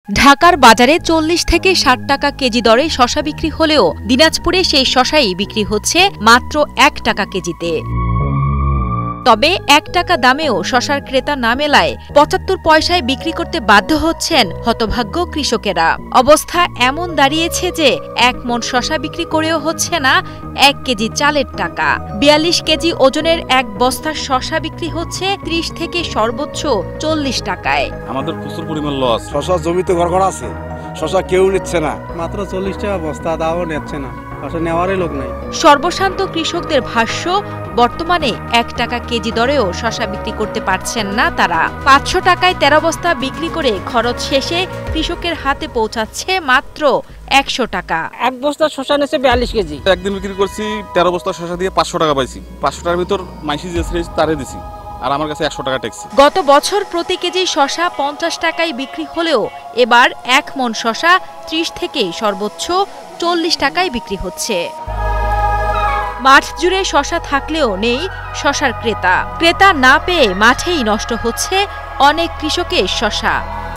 ঢাকার বাজারে ৪০ থেকে ৬০ টাকা কেজি দরে শসা বিক্রি হলেও দিনাজপুরে সেই শসাই বিক্রি হচ্ছে মাত্র ১ টাকা কেজিতে। তবে ১ টাকা দামেও শসার ক্রেতা না মেলায় ৭৫ পয়সায় বিক্রি করতে বাধ্য হচ্ছেন হতভাগ্য কৃষকেরা। অবস্থা এমন দাঁড়িয়েছে যে ১ মণ শসা বিক্রি করেও হচ্ছে না ১ কেজি চালের টাকা। ৪২ কেজি ওজনের এক বস্তা শসা বিক্রি হচ্ছে ৩০ থেকে সর্বোচ্চ ৪০ টাকায়। আমাদের প্রচুর পরিমাণ লস। শসা জমিতে ঘর আছে, শসা কেউ নিচ্ছে না। মাত্র ৪০ টাকা বস্তা, দাও নিচ্ছে না, নেওয়ারই লোক নাই। সর্বশান্ত কৃষকদের ভাষ্য, বর্তমানে ১ টাকা কেজি দরেও শসা বিক্রি করতে পারছেন না তারা। ৫০০ টাকায় ১৩ বস্তা বিক্রি করে খরচ শেষে কৃষকের হাতে পৌঁছাচ্ছে মাত্র ১০০ টাকা। এক বস্তা শসা নেছে ৪২ কেজি। একদিন বিক্রি করছি ১৩ বস্তা শসা দিয়ে ৫০০ টাকা পাইছি। ৫০০ টাকার ভিতর মাইসি যে তারে দিছি, আর আমার কাছে ১০০ টাকা ট্যাক্স। গত বছর প্রতি কেজি শসা ৫০ টাকায় বিক্রি হলেও এবার ১ মণ শসা ৩০ থেকে সর্বোচ্চ ৪০ টাকায় বিক্রি হচ্ছে। মাঠ জুড়ে শসা থাকলেও নেই শসার ক্রেতা না পেয়ে মাঠেই নষ্ট হচ্ছে অনেক কৃষকের শসা।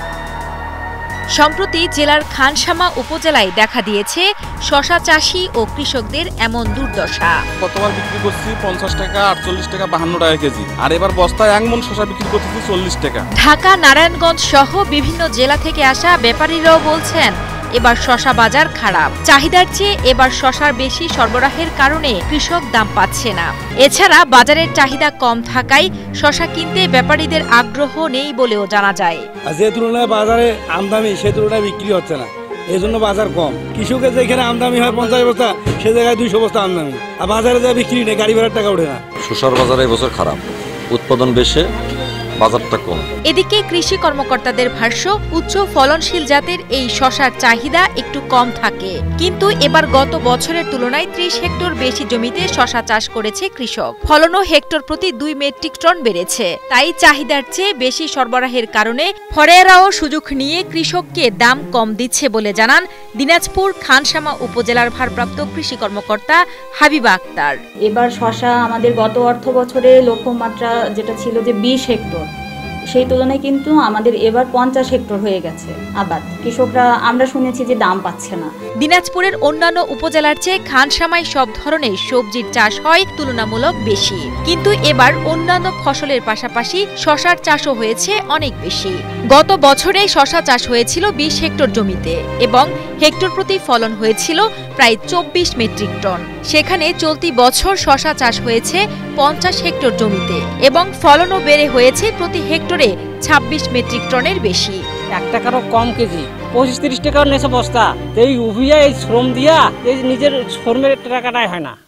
সম্প্রতি জেলার খানসামা উপজেলায় দেখা দিয়েছে শসা চাষি ও কৃষকদের এমন দুর্দশা। গতবার বিক্রি করছি ৫০ টাকা, ৪৮ টাকা, ৫২ টাকা কেজি, আর এবার বস্তায় ১ মণ শসা বিক্রি করতেছি ৪০ টাকা। ঢাকা, নারায়ণগঞ্জ সহ বিভিন্ন জেলা থেকে আসা ব্যাপারীরাও বলছেন এবার শসা বাজার খারাপ। চাহিদার চেয়ে এবার শসার বেশি সরবরাহের কারণে কৃষক দাম পাচ্ছে না। এছাড়া বাজারের চাহিদা কম থাকায় শসা কিনতে ব্যাপারীদের আগ্রহ নেই বলেও জানা যায়। যে তুলনায় বাজারে আমদানি সে তুলনায় বিক্রি হচ্ছে না, এই জন্য বাজার কম। কৃষকের যেখানে আমদানি হয় ৫০ বস্তা, সে জায়গায় ২০০ বস্তা আমদানি, আর বাজারে যা বিক্রি নেই, গাড়ি ভাড়ার টাকা ওঠে না। শসার বাজারে এবছর খারাপ, উৎপাদন বেশি, বাজারটা কম। এদিকে কৃষি কর্মকর্তাদের ভাষ্য, উচ্চ ফলনশীল জাতের এই শসার চাহিদা একটু কম থাকে, কিন্তু এবার গত বছরের তুলনায় ৩০ হেক্টর বেশি জমিতে শসা চাষ করেছে কৃষক। ফলনও হেক্টর প্রতি ২ মেট্রিক টন বেড়েছে। তাই চাহিদার চেয়ে বেশি সরবরাহের কারণে ফরেরাও সুযোগ নিয়ে কৃষককে দাম কম দিচ্ছে বলে জানান দিনাজপুর খানসামা উপজেলার ভারপ্রাপ্ত কৃষি কর্মকর্তা হাবিবা আক্তার। এবার শসা আমাদের গত অর্থ বছরে লক্ষ্যমাত্রা যেটা ছিল যে ২০ হেক্টর, সেই তুলনায় কিন্তু আমাদের এবার ৫০ হেক্টর হয়ে গেছে আবাদ। কৃষকরা আমরা শুনেছি যে দাম পাচ্ছে না। দিনাজপুরের অন্যান্য উপজেলার চেয়ে খানসামায় সব ধরনের সবজির চাষ হয় তুলনামূলক বেশি, কিন্তু এবার অন্যান্য ফসলের পাশাপাশি শসার চাষও হয়েছে অনেক বেশি। গত বছরে শসা চাষ হয়েছিল ২০ হেক্টর জমিতে এবং হেক্টর প্রতি ফলন হয়েছিল প্রায় ২৪ মেট্রিক টন। সেখানে চলতি বছর শসা চাষ হয়েছে ৫০ হেক্টর জমিতে এবং ফলনও বেড়ে হয়েছে প্রতি হেক্টরে ২৬ মেট্রিক টনের বেশি। ১ টাকারও কম কেজি, ২৫-৩০ টাকার নেছে বস্তা। এই উভিয়া এই শ্রম দিয়া এই নিজের শ্রমের টাকাটাই হয় না।